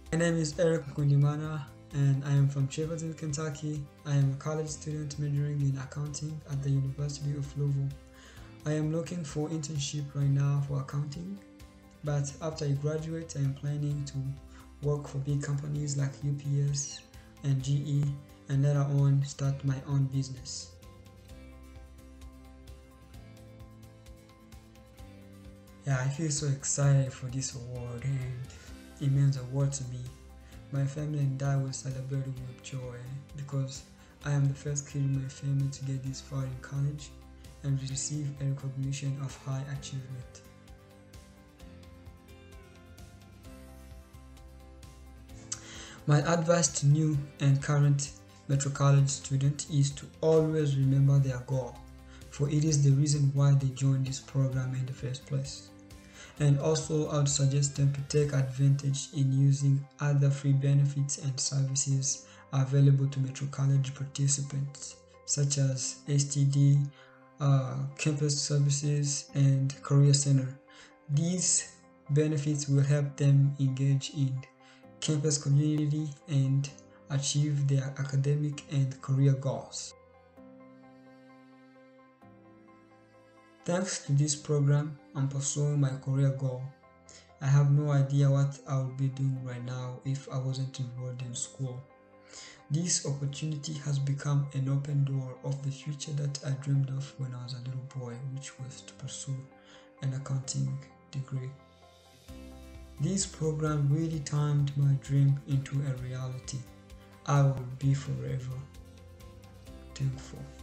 My name is Nkundimana and I am from Cheverton, Kentucky. I am a college student majoring in accounting at the University of Louisville. I am looking for internship right now for accounting, but after I graduate, I am planning to work for big companies like UPS and GE and later on start my own business. Yeah, I feel so excited for this award and it means a lot to me. My family and I will celebrate with joy because I am the first kid in my family to get this far in college and receive a recognition of high achievement. My advice to new and current Metro College students is to always remember their goal, for it is the reason why they joined this program in the first place. And also I would suggest them to take advantage in using other free benefits and services available to Metro College participants such as STD, campus services and career center. These benefits will help them engage in campus community and achieve their academic and career goals. Thanks to this program, I'm pursuing my career goal. I have no idea what I would be doing right now if I wasn't enrolled in school. This opportunity has become an open door of the future that I dreamed of when I was a little boy, which was to pursue an accounting degree. This program really turned my dream into a reality. I will be forever thankful.